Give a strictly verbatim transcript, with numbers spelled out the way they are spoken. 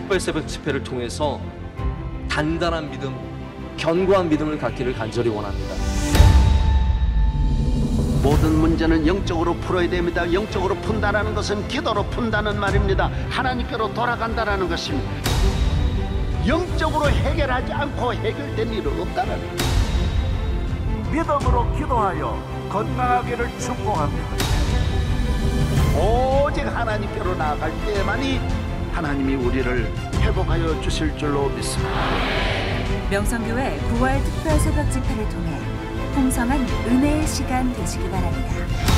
특별 새벽 집회를 통해서 단단한 믿음, 견고한 믿음을 갖기를 간절히 원합니다. 모든 문제는 영적으로 풀어야 됩니다. 영적으로 푼다라는 것은 기도로 푼다는 말입니다. 하나님께로 돌아간다라는 것입니다. 영적으로 해결하지 않고 해결된 일은 없다라는 거예요. 믿음으로 기도하여 건강하기를 축복합니다. 오직 하나님께로 나아갈 때만이 하나님이 우리를 회복하여 주실 줄로 믿습니다. 명성교회 구월 특별 새벽 집회를 통해 풍성한 은혜의 시간 되시기 바랍니다.